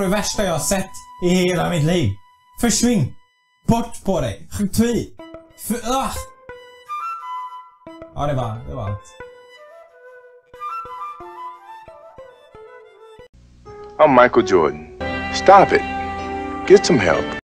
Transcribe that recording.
det värsta jag har sett i hela mitt liv. Försvinn. Bort på dig. Tvi. Ja, det var allt. I'm Michael Jordan. Stop it. Get some help.